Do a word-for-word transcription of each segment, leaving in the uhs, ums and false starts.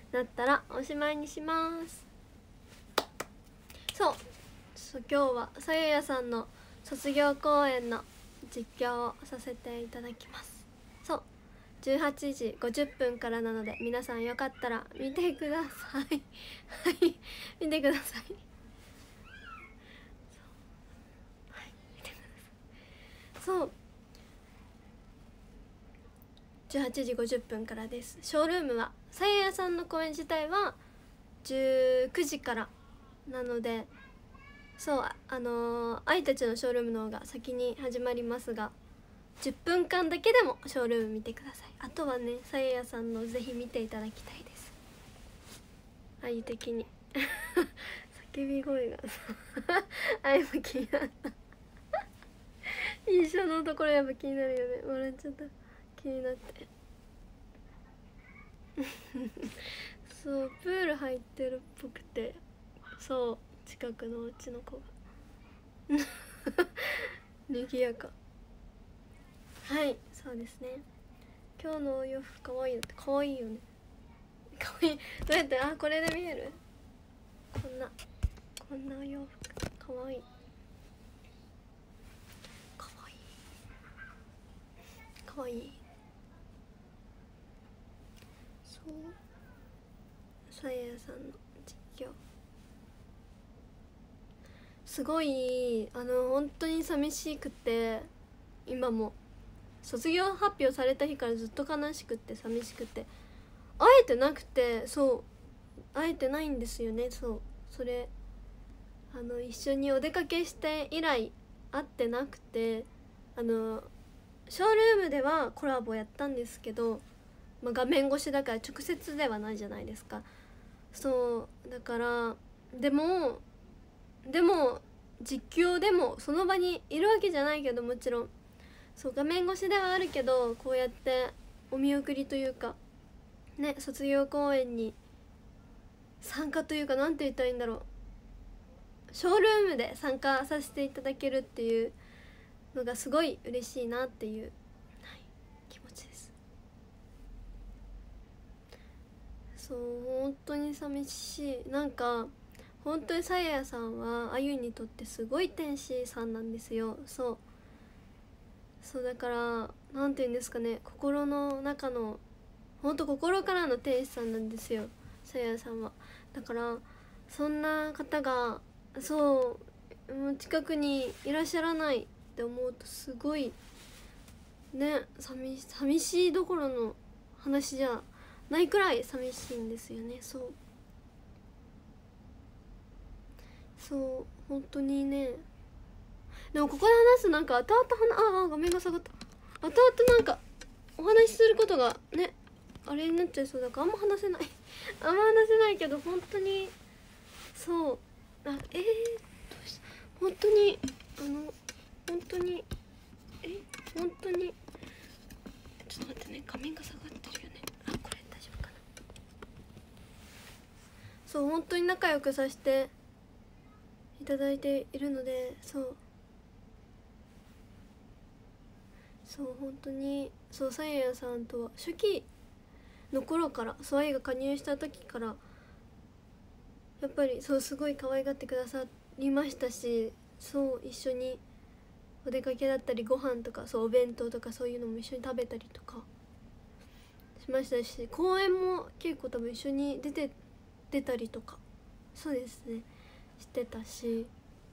なったらおしまいにします。そうそう今日はさゆやさんの卒業公演の実況をさせていただきます。そうじゅうはちじごじゅっぷんからなので、皆さんよかったら見てくださいはい見てください。そうじゅうはちじごじゅっぷんからです。ショールームはさゆやさんの公演自体はじゅうくじからなので、そうあのー、愛たちのショールームの方が先に始まりますが、じゅっぷんかんだけでもショールーム見てください。あとはねさゆやさんのぜひ見ていただきたいです。あゆ的に叫び声がさあやっぱ気になった印象のところやっぱ気になるよね。笑っちゃった、気になってそうプール入ってるっぽくて、そう近くのお家の子がにぎやか。はいそうですね。今日のお洋服かわいいよって、かわいいよね。かわいい。どうやって、あこれで見える、こんなこんなお洋服かわいいかわいいかわいい。そうさややさんの実況すごい、あの本当に寂しくて、今も卒業発表された日からずっと悲しくて寂しくて、会えてなくて、そう会えてないんですよね。そうそれあの一緒にお出かけして以来会ってなくて、あのショールームではコラボやったんですけど、まあ、画面越しだから直接ではないじゃないですか。そうだからでもでも実況でもその場にいるわけじゃないけど、もちろんそう画面越しではあるけど、こうやってお見送りというかね、卒業公演に参加というか、なんて言ったらいいんだろう、ショールームで参加させていただけるっていうのがすごい嬉しいなっていう、はい、気持ちです。そう本当に寂しい。なんか本当にさややさんはあゆにとってすごい天使さんなんですよ。そうそうだからなんて言うんですかね、心の中の本当心からの天使さんなんですよ、さややさんは。だからそんな方がそうもう近くにいらっしゃらないって思うとすごいね、寂寂しいどころの話じゃないくらい寂しいんですよね。そうそう本当にね。でもここで話すなんか後々話ああ画面が下がった、後々なんかお話しすることがねあれになっちゃいそうだからあんま話せないあんま話せないけど、本当にそうあえー、どうした本当にあの本当にえ本当にちょっと待ってね、画面が下がってるよね。あこれ大丈夫かな。そう本当に仲良くさせていただいているので、そうそう本当にそうさややさんとは初期の頃から、そう愛が加入した時からやっぱりそうすごい可愛がってくださりましたし、そう一緒にお出かけだったりご飯とかそうお弁当とかそういうのも一緒に食べたりとかしましたし、公演も結構多分一緒に出て出たりとかそうですねしてたし、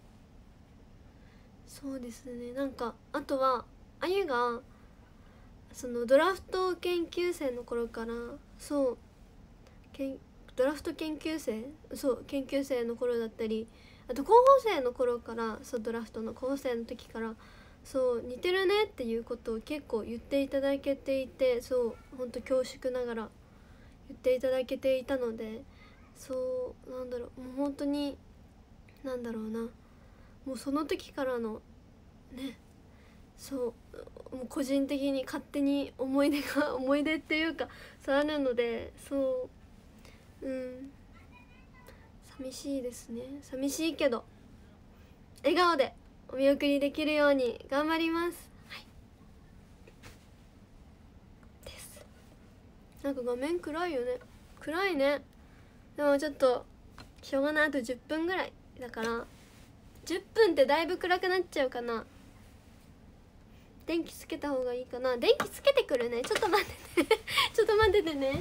そうですね。なんかあとはあゆがそのドラフト研究生の頃から、そうけんドラフト研究生そう研究生の頃だったり、あと候補生の頃から、そうドラフトの候補生の時からそう似てるねっていうことを結構言っていただけていて、そう本当恐縮ながら言っていただけていたので、そうなんだろうもう本当になんだろうな、もうその時からのね、そうもう個人的に勝手に思い出が思い出っていうかそうあるので、そううん寂しいですね。寂しいけど笑顔でお見送りできるように頑張ります。はいです。なんか画面暗いよね。 暗いね。でもちょっとしょうがない、あとじゅっぷんぐらいだからじゅっぷんってだいぶ暗くなっちゃうかな。電気つけた方がいいかな。電気つけてくるね。ちょっと待っててちょっと待っててね。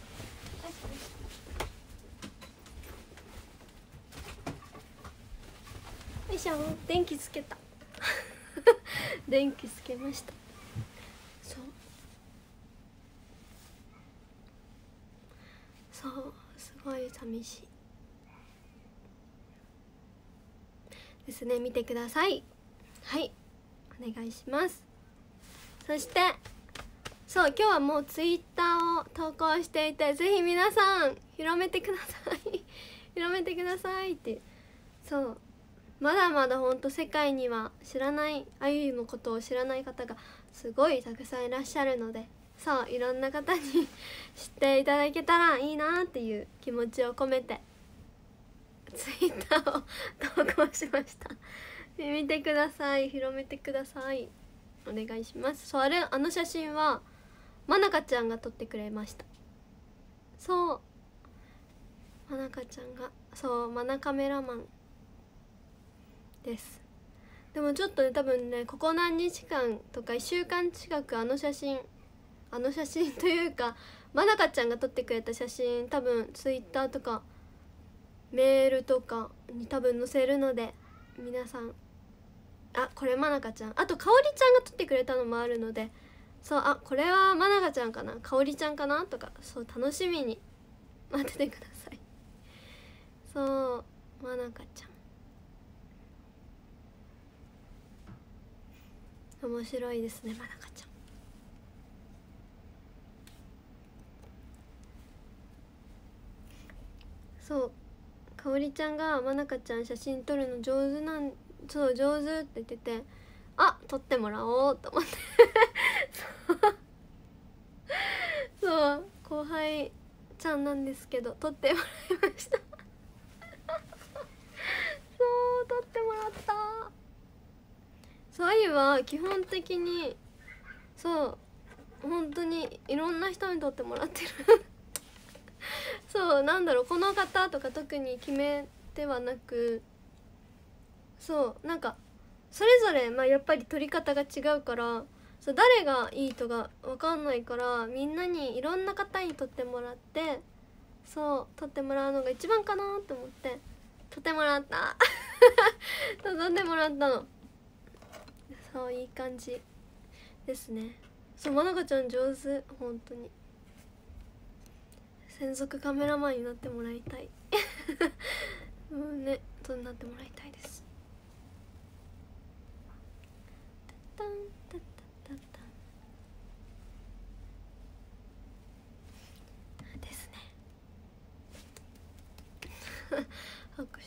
よいしょ、電気つけた電気つけました。そうそうすごい寂しいですね。見てください。はい、お願いします。そしてそう今日はもうツイッターを投稿していて、ぜひ皆さん広めてください広めてくださいって。そうまだまだほんと世界には知らないあゆのことを知らない方がすごいたくさんいらっしゃるので、そういろんな方に知っていただけたらいいなっていう気持ちを込めてツイッターを投稿しました見てください、広めてください、お願いします。そうあれあの写真はまなかちゃんが撮ってくれました。そうまなかちゃんがそうまなカメラマンです。でもちょっとね多分ねここ何日間とかいっしゅうかん近くあの写真あの写真というかまなかちゃんが撮ってくれた写真多分ツイッターとかメールとかに多分載せるので、皆さんあこれまなかちゃん、あとかおりちゃんが撮ってくれたのもあるので、そうあこれはまなかちゃんかなかおりちゃんかなとか、そう楽しみに待っててください。そうまなかちゃん面白いですね、まなかちゃん。そうかおりちゃんがまなかちゃん写真撮るの上手なん、そう上手って言ってて、あ撮ってもらおうと思ってそうそう後輩ちゃんなんですけど撮ってもらいましたそう撮ってもらった。そうあゆは基本的にそう本当にいろんな人に撮ってもらってるそうなんだろうこの方とか特に決めてはなく、そうなんかそれぞれ、まあ、やっぱり撮り方が違うから、そう誰がいいとか分かんないから、みんなにいろんな方に撮ってもらって、そう撮ってもらうのが一番かなと思って撮ってもらった撮ってもらったの。そういい感じですね。そうまなかちゃん上手本当に。専属カメラマンになってもらいたいもうねそうなってもらいたいです。タンタッタッタッタンですね拍手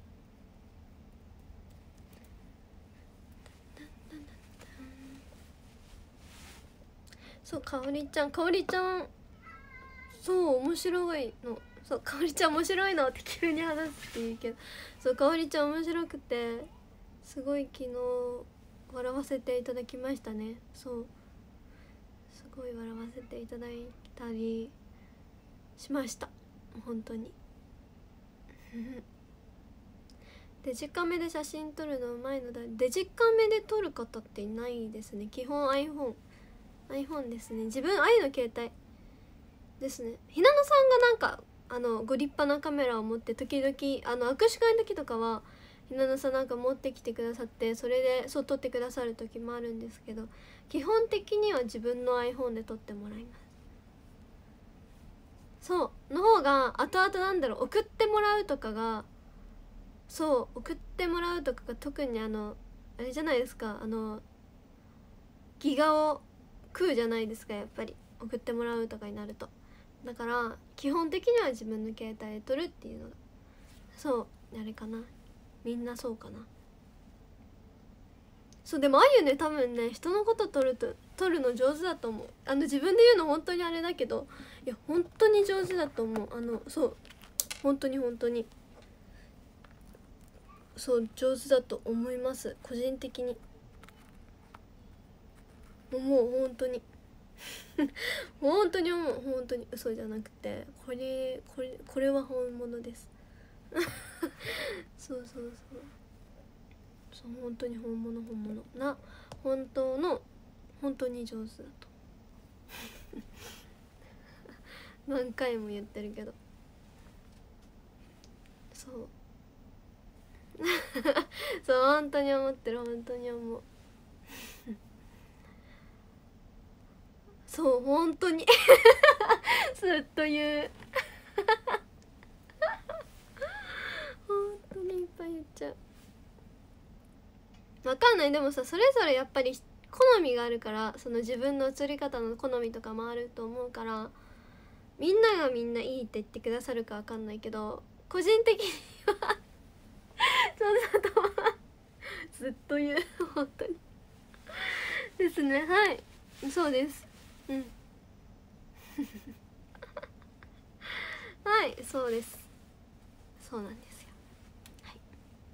そうかおりちゃんかおりちゃんそう面白いの。そうかおりちゃん面白いのって急に話すって言うけど、そうかおりちゃん面白くてすごい昨日笑わせていただきましたね。そうすごい笑わせていただいたりしました本当にデジカメで写真撮るのうまいのだ。デジカメで撮る方っていないですね。基本 iPhone iPhone ですね。自分愛の携帯ですね。ひなのさんがなんかあのご立派なカメラを持って時々あの握手会の時とかはひなのさんなんか持ってきてくださって、それでそう撮ってくださる時もあるんですけど、基本的には自分の iPhone で撮ってもらいます。そうの方が後々なんだろう送ってもらうとかがそう送ってもらうとかが特にあのあれじゃないですか、あのギガを食うじゃないですかやっぱり送ってもらうとかになると。だから基本的には自分の携帯で撮るっていうのがそうあれかな、みんなそうかな。そうでもあゆね多分ね人のこと撮ると撮るの上手だと思う。あの自分で言うの本当にあれだけど、いや本当に上手だと思う。あのそう本当に本当にそう上手だと思います個人的に。もう本当に本当に思う、本当に嘘じゃなくて、これこれこれは本物ですそうそうそうそう、本当に本物本物な、本当の本当に上手だと何回も言ってるけど、そうそう本当に思ってる、本当に思うそう本当にずっと言う本当にいっぱい言っちゃう。わかんない、でもさ、それぞれやっぱり好みがあるから、その自分の映り方の好みとかもあると思うから、みんながみんないいって言ってくださるかわかんないけど、個人的にはそうだと思うずっと言う本当にですね。はい、そうです。うんはい、そうです、そうなんですよ。はい、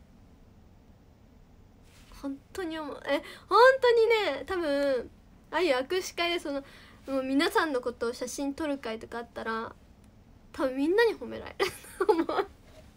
本当に思う。え本当にね、多分ああいう握手会でそのもう皆さんのことを写真撮る会とかあったら、多分みんなに褒められると思うも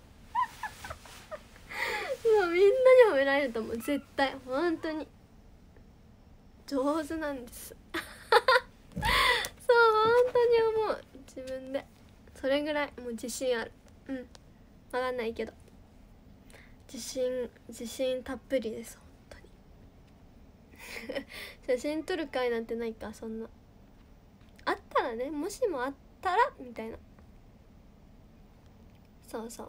うみんなに褒められると思う、絶対。本当に上手なんですそう本当に思う、自分で。それぐらいもう自信ある。うん、分かんないけど自信自信たっぷりです、本当に写真撮る会なんてないか、そんな。あったらね、もしもあったらみたいな。そうそう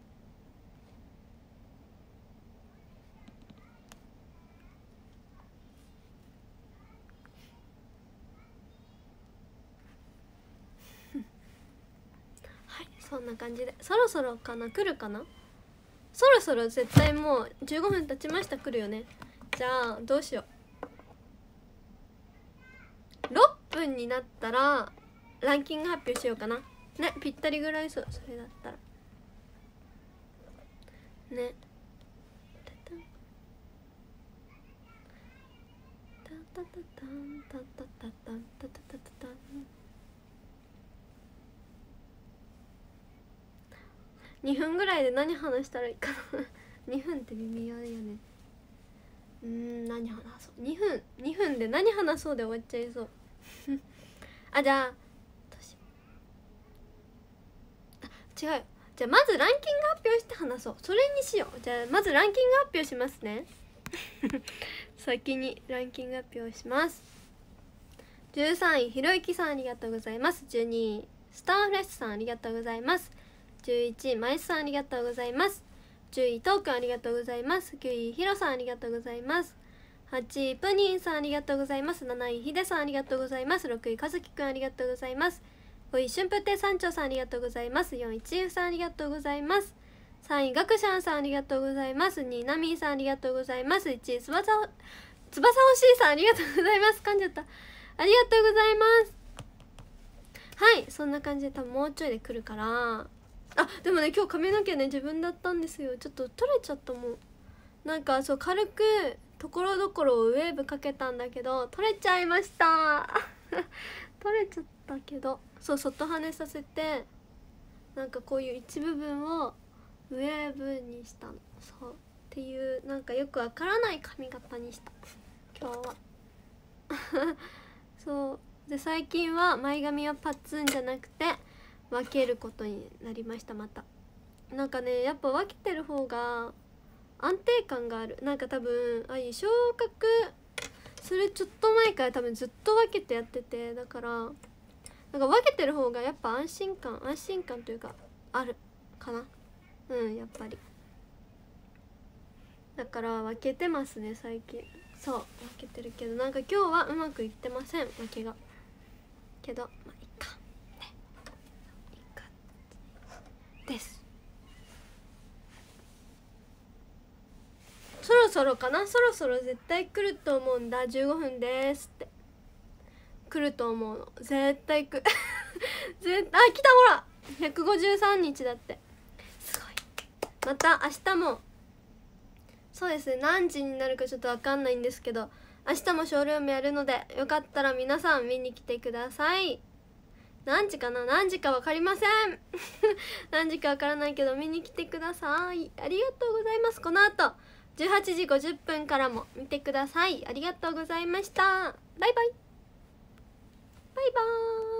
はい、そんな感じでそろそろかな、来るかな、そろそろ絶対もうじゅうごふん経ちました、来るよね。じゃあどうしよう、ろっぷんになったらランキング発表しようかなね。ぴったりぐらいそう、それだったらね。タタタタンタタタタンタタタタタン。にふんぐらいで何話したらいいかなにふんって微妙だよね。うーん、何話そう、にふんにふんで何話そうで終わっちゃいそうあ、じゃあどうしよう、あ、違う、じゃあまずランキング発表して話そう、それにしよう。じゃあまずランキング発表しますね先にランキング発表します。じゅうさんいひろゆきさんありがとうございます。じゅうにいスターフレッシュさんありがとうございます。じゅういちいまいすさんありがとうございます。じゅういとうくんありがとうございます。きゅういひろさんありがとうございます。はちいプニンさんありがとうございます。なないひでさんありがとうございます。ろくいかずきくんありがとうございます。ごいしゅんぷってさんちょうさんありがとうございます。よんいちゆうさんありがとうございます。さんいガクシャンさんありがとうございます。にいナミーさんありがとうございます。いちいつばさつばさほしいさんありがとうございます。噛んじゃった、ありがとうございます。はい、そんな感じで多分もうちょいで来るから。あ、でもね今日髪の毛ね自分だったんですよ。ちょっと取れちゃったもん。なんかそう軽くところどころウェーブかけたんだけど取れちゃいました取れちゃったけど、そう外跳ねさせてなんかこういう一部分をウェーブにしたの。そうっていうなんかよくわからない髪型にした今日はそうで最近は前髪はパッツンじゃなくて分けることになりました。またなんかねやっぱ分けてる方が安定感がある。なんか多分ああいう昇格するちょっと前から多分ずっと分けてやってて、だからなんか分けてる方がやっぱ安心感安心感というかあるかな。うんやっぱりだから分けてますね最近。そう分けてるけどなんか今日はうまくいってません分けが。けどまあいいかね、いいかです。そろそろかな、そろそろ絶対来ると思うんだ。じゅうごふんですって来ると思うの、絶対来る絶対あ来た、ほらひゃくごじゅうさんにちだって、すごい。また明日もそうですね、何時になるかちょっと分かんないんですけど明日もショールームやるので、よかったら皆さん見に来てください。何時かな、何時か分かりません何時か分からないけど見に来てください。ありがとうございます。この後じゅうはちじごじゅっぷんからも見てください。ありがとうございました。バイバイバイバーイ。